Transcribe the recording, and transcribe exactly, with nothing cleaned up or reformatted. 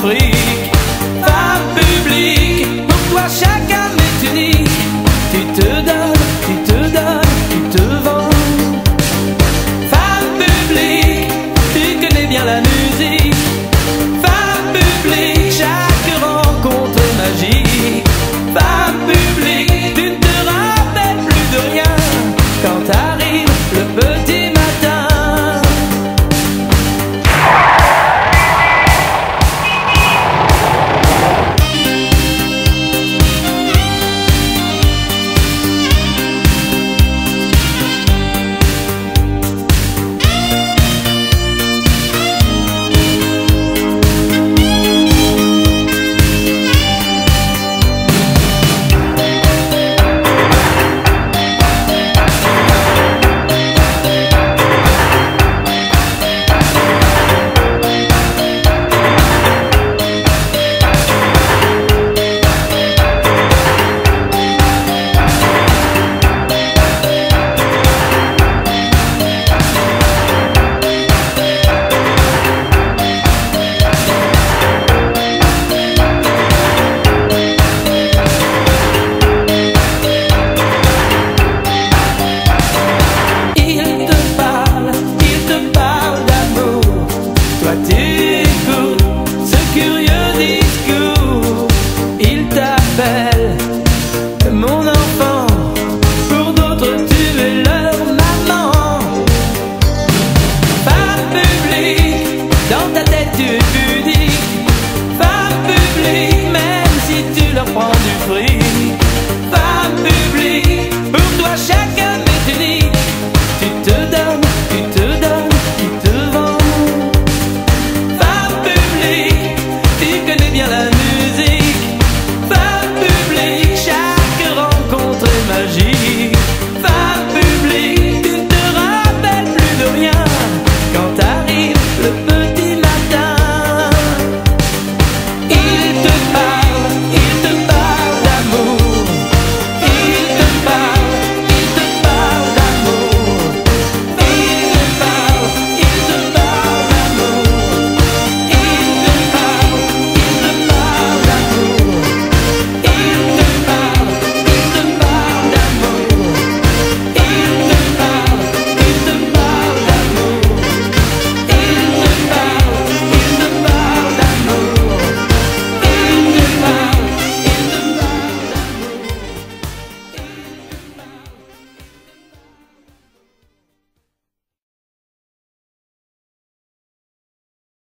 Afrique. Femme publique, pour toi chaque âme est unique. Tu te donnes, tu te donnes, tu te vends. Femme publique, tu connais bien la musique. Femme publique, chaque rencontre est magique. Femme publique, tu ne te rappelles plus de rien quand arrive le petit matin. Mon enfant, pour d'autres tu es leur maman. Femme publique, dans ta tête tu es